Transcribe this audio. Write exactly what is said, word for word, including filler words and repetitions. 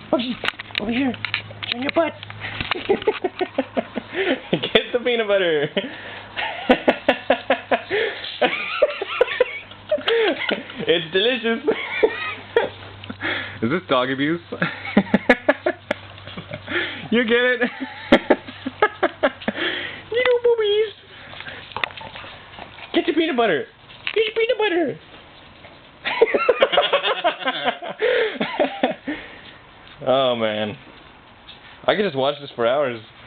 Mugsy, over here. Turn your butt. Get the peanut butter. It's delicious. Is this dog abuse? You get it? Little boobies. Get your peanut butter. Get your peanut butter. Oh man. I could just watch this for hours.